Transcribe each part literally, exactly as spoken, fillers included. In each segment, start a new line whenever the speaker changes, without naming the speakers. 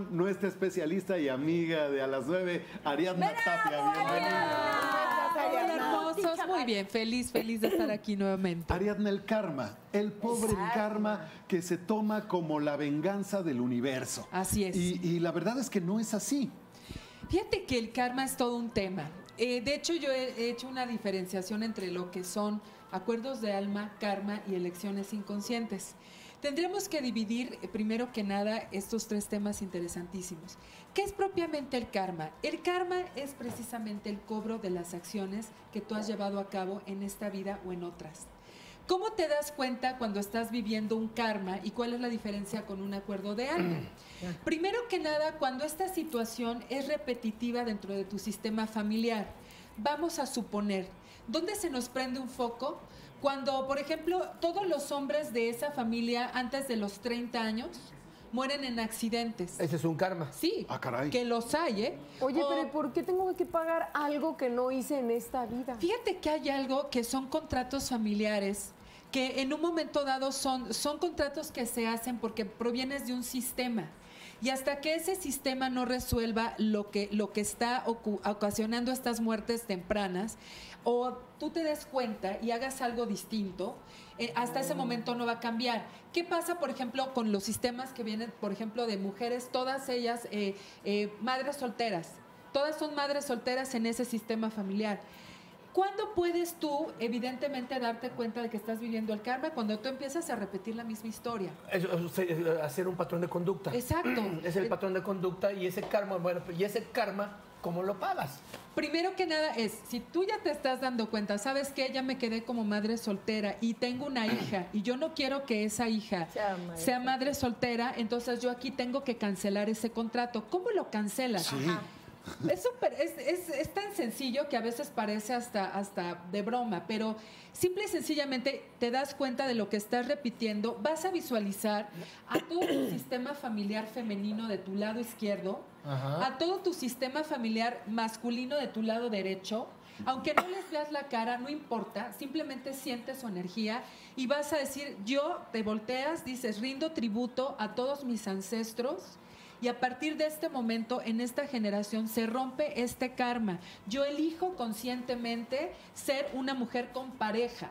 con nuestra especialista y amiga de A las nueve, Ariadna Tapia. Bienvenida.
Hola, hermosos. Muy bien, feliz, feliz de estar aquí nuevamente.
Ariadna, el karma, el pobre
Exacto.
karma que se toma como la venganza del universo.
Así es.
Y, y la verdad es que no es así.
Fíjate que el karma es todo un tema. Eh, de hecho, yo he hecho una diferenciación entre lo que son acuerdos de alma, karma y elecciones inconscientes. Tendremos que dividir, eh, primero que nada, estos tres temas interesantísimos. ¿Qué es propiamente el karma? El karma es precisamente el cobro de las acciones que tú has llevado a cabo en esta vida o en otras. ¿Cómo te das cuenta cuando estás viviendo un karma y cuál es la diferencia con un acuerdo de alma? Primero que nada, cuando esta situación es repetitiva dentro de tu sistema familiar. Vamos a suponer, ¿dónde se nos prende un foco? Cuando, por ejemplo, todos los hombres de esa familia antes de los treinta años mueren en accidentes.
Ese es un karma.
Sí,
Ah, caray.
que los hay, ¿eh?
Oye,
O-
pero ¿por qué tengo que pagar algo que no hice en esta vida?
Fíjate que hay algo que son contratos familiares que en un momento dado son, son contratos que se hacen porque provienes de un sistema. Y hasta que ese sistema no resuelva lo que, lo que está ocu- ocasionando estas muertes tempranas, o tú te des cuenta y hagas algo distinto, eh, hasta ese momento no va a cambiar. ¿Qué pasa, por ejemplo, con los sistemas que vienen, por ejemplo, de mujeres, todas ellas eh, eh, madres solteras? Todas son madres solteras en ese sistema familiar. ¿Cuándo puedes tú, evidentemente, darte cuenta de que estás viviendo el karma? Cuando tú empiezas a repetir la misma historia.
Es, es hacer un patrón de conducta.
Exacto.
Es el patrón de conducta y ese karma, bueno, y ese karma, ¿cómo lo pagas?
Primero que nada es, si tú ya te estás dando cuenta, sabes que ya me quedé como madre soltera y tengo una hija y yo no quiero que esa hija
Sea madre.
sea madre soltera, entonces yo aquí tengo que cancelar ese contrato. ¿Cómo lo cancelas?
Sí.
Ajá. Es, súper- es, es, es tan sencillo que a veces parece hasta, hasta de broma, pero simple y sencillamente te das cuenta de lo que estás repitiendo, vas a visualizar a todo tu sistema familiar femenino de tu lado izquierdo,
Ajá.
a todo tu sistema familiar masculino de tu lado derecho. Aunque no les veas la cara, no importa, simplemente sientes su energía y vas a decir, yo te volteas, dices, rindo tributo a todos mis ancestros. Y a partir de este momento, en esta generación, se rompe este karma. Yo elijo conscientemente ser una mujer con pareja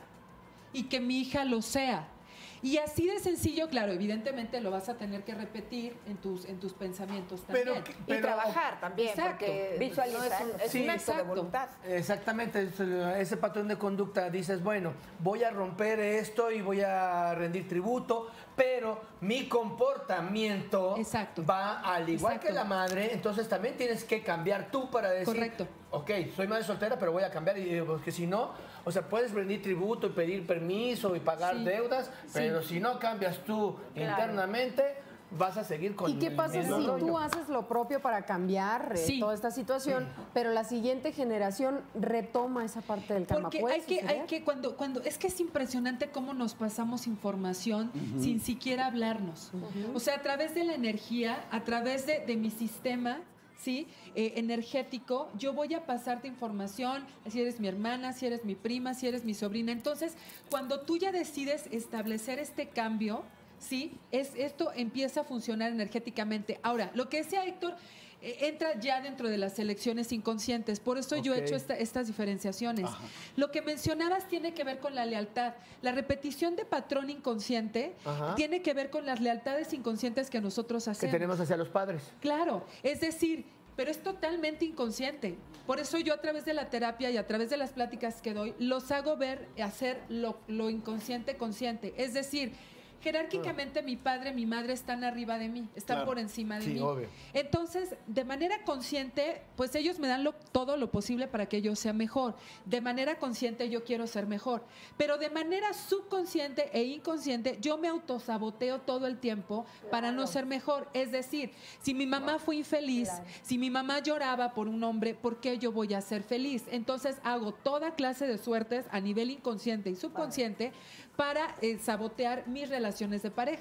y que mi hija lo sea. Y así de sencillo, claro, evidentemente lo vas a tener que repetir en tus, en tus pensamientos también.
Pero,
Y
pero-
trabajar también,
Exacto.
porque
Visualizar.
no es un, es
Sí,
un acto de
exacto.
voluntad.
Exactamente, es, eh, ese patrón de conducta, dices, bueno, voy a romper esto y voy a rendir tributo, pero mi comportamiento
Exacto.
va al igual
Exacto.
que la madre, entonces también tienes que cambiar tú para decir,
Correcto.
ok, soy madre soltera, pero voy a cambiar, y porque si no, o sea, puedes rendir tributo y pedir permiso y pagar
Sí.
deudas,
Sí.
pero si no cambias tú
Claro.
internamente, vas a seguir con
¿Y qué
el
pasa
mismo
si
rollo.
tú haces lo propio para cambiar eh,
Sí.
toda esta situación, pero la siguiente generación retoma esa parte del karma?
Porque
¿Puede
hay que, hay
suceder?
que cuando, cuando, es que es impresionante cómo nos pasamos información sin siquiera hablarnos. O sea, a través de la energía, a través de, de mi sistema, ¿sí? Eh, energético, yo voy a pasarte información, si eres mi hermana, si eres mi prima, si eres mi sobrina. Entonces, cuando tú ya decides establecer este cambio, ¿sí? Es, esto empieza a funcionar energéticamente. Ahora, lo que decía Héctor, eh, entra ya dentro de las elecciones inconscientes. Por eso yo he
Ok.
hecho esta- estas diferenciaciones.
Ajá.
Lo que mencionabas tiene que ver con la lealtad. La repetición de patrón inconsciente
Ajá.
tiene que ver con las lealtades inconscientes que nosotros
que
hacemos.
tenemos hacia los padres.
Claro, es decir, pero es totalmente inconsciente. Por eso yo a través de la terapia y a través de las pláticas que doy, los hago ver, hacer lo, lo inconsciente consciente. Es decir, jerárquicamente mi padre, mi madre están arriba de mí, están
Claro.
por encima de
Sí,
mí.
obvio.
Entonces, de manera consciente, pues ellos me dan lo- todo lo posible para que yo sea mejor. De manera consciente yo quiero ser mejor. Pero de manera subconsciente e inconsciente yo me autosaboteo todo el tiempo para no ser mejor. Es decir, si mi mamá fue infeliz, si mi mamá lloraba por un hombre, ¿por qué yo voy a ser feliz? Entonces hago toda clase de suertes a nivel inconsciente y subconsciente para eh, sabotear mis relaciones de pareja.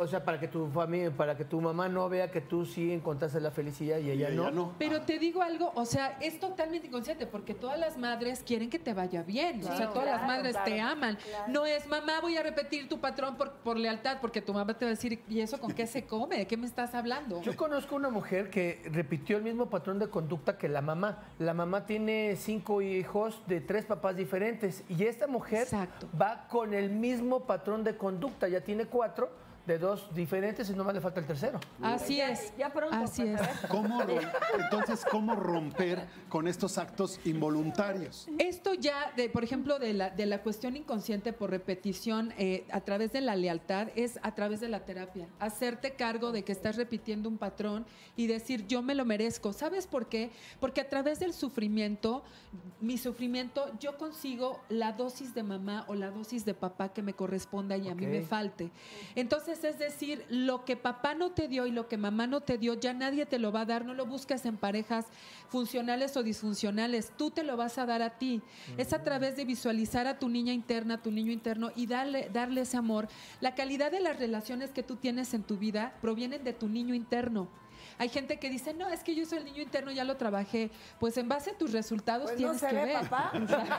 o sea, para que tu familia, para que tu mamá no vea que tú sí encontraste la felicidad y ella,
Y
no.
ella no.
Pero te digo algo, o sea, es totalmente inconsciente porque todas las madres quieren que te vaya bien. o sea,
Claro,
todas las
claro,
madres
claro,
te aman.
claro.
No es, mamá, voy a repetir tu patrón por, por lealtad, porque tu mamá te va a decir, ¿y eso con qué se come? ¿De qué me estás hablando?
Yo conozco una mujer que repitió el mismo patrón de conducta que la mamá. La mamá tiene cinco hijos de tres papás diferentes y esta mujer
Exacto.
va con el mismo patrón de conducta. Ya tiene cuatro de dos diferentes y nomás le falta el tercero.
Así
Ya-
es.
ya pronto,
Así
pues,
es.
a ver.
¿Cómo rom- Entonces, ¿cómo romper con estos actos involuntarios?
Esto ya, de, por ejemplo, de la, de la cuestión inconsciente por repetición eh, a través de la lealtad, es a través de la terapia. Hacerte cargo de que estás repitiendo un patrón y decir, yo me lo merezco. ¿Sabes por qué? Porque a través del sufrimiento, mi sufrimiento, yo consigo la dosis de mamá o la dosis de papá que me corresponda y a mí
Ok.
me falte. Entonces, es decir, lo que papá no te dio y lo que mamá no te dio, ya nadie te lo va a dar. No lo busques en parejas funcionales o disfuncionales. Tú te lo vas a dar a ti. Es a través de visualizar a tu niña interna, a tu niño interno y darle, darle ese amor. La calidad de las relaciones que tú tienes en tu vida provienen de tu niño interno. Hay gente que dice, no, es que yo soy el niño interno, ya lo trabajé. Pues en base a tus resultados
Pues no
tienes
se
que
ve,
ver.
papá.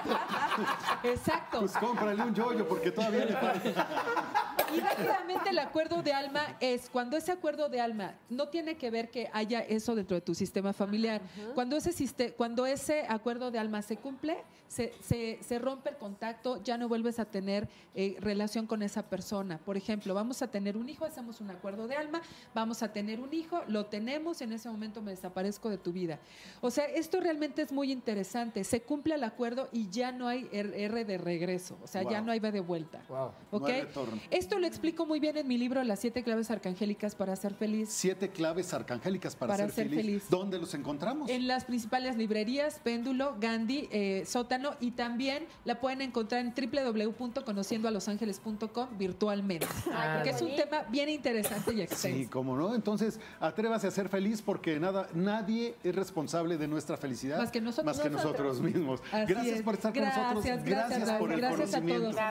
Exacto.
Pues cómprale un yoyo porque todavía le falta.
Y rápidamente el acuerdo de alma es cuando ese acuerdo de alma no tiene que ver que haya eso dentro de tu sistema familiar. Cuando ese siste- cuando ese acuerdo de alma se cumple, se, se- se rompe el contacto, ya no vuelves a tener eh, relación con esa persona. Por ejemplo, vamos a tener un hijo, hacemos un acuerdo de alma, vamos a tener un hijo, lo tenemos, en ese momento me desaparezco de tu vida. O sea, esto realmente es muy interesante. Se cumple el acuerdo y ya no hay R R de regreso. O sea, ya
Wow.
no hay V de vuelta.
Wow.
No
¿Ok?
hay retorno.
Esto lo explico muy bien en mi libro Las siete claves arcangélicas para ser feliz.
Siete claves arcangélicas para,
Para
ser,
ser
feliz.
feliz.
¿Dónde los encontramos?
En las principales librerías, Péndulo, Gandhi, eh, Sótano, y también la pueden encontrar en doble u doble u doble u punto conociendo a los ángeles punto com virtualmente.
Ah,
Porque es un
bonito.
tema bien interesante y extenso.
Sí, cómo no. Entonces, atrévase a ser feliz porque nada, nadie es responsable de nuestra felicidad
Más que nosotros.
más que nosotros mismos.
Así
Gracias
es.
por estar con
Gracias,
nosotros.
gracias,
por el
Raúl. Gracias a
conocimiento.
todos.